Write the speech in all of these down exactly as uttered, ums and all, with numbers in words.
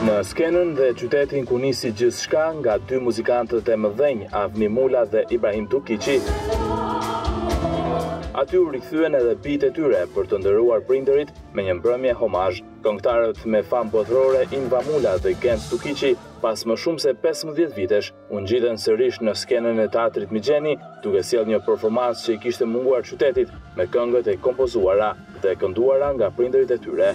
Në skenën dhe qytetin ku nisi gjithçka nga dy muzikantët e mëdhenj, Avni Mula dhe Ibrahim Tukiqi, aty u rikthyen edhe bijtë e tyre për të ndëruar prindërit me një mbrëmje homazh. Këngëtarët me famë botërore Inva Mula dhe Gens Tukiqi, pas më shumë se pesëmbëdhjetë vitesh, u ngjitën sërish në skenën e teatrit Migjeni, duke sjellë një performancë që i kishte munguar qytetit me këngët e kompozuara dhe kënduara nga prindërit e tyre.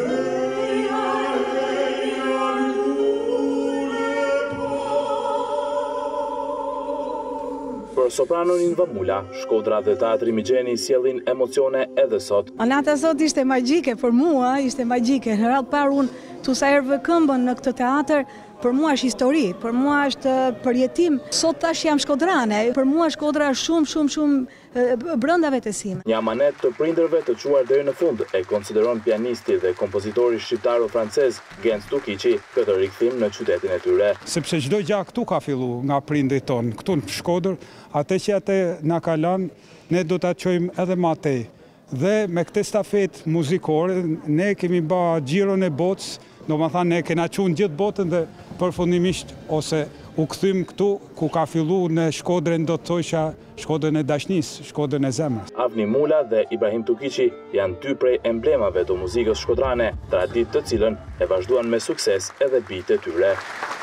Për sopranon Inva Mula, Shkodra dhe teatri Migjeni sjellin emocione edhe sot. Nata sot ishte magjike për mua, ishte magjike. Në radhë parë unë tu sa herë këmbën në këtë teatr, për mua është histori, për mua është përjetim. Sot tash jam shkodrane, për mua Shkodra është shumë, shumë, shumë brenda vetes sime. Një amanet të prindërve të quar deri në fund e konsideron pianisti dhe kompozitori shqiptaro-francez Gens Tukiqi këtë rikthim në qytetin e tyre. Sepse çdo gjë këtu ka filluar nga prindrit tonë, këtu në Shkodër, atë që atë na ka lënë, ne do ta çojmë edhe më tej. Dhe me këtë stafet muzikore, ne kemi bërë xhiron e botës, do më thanë ne kena qunë gjithë botën dhe përfundimisht ose u kthym këtu ku ka filluar në Shkodrën, do të thosha Shkodrën e dashnisë, Shkodrën e zemrës. Avni Mula dhe Ibrahim Tukiqi janë dy prej emblemave të muzikës shkodrane, traditë të cilën e vazhduan me sukses edhe bijtë e tyre.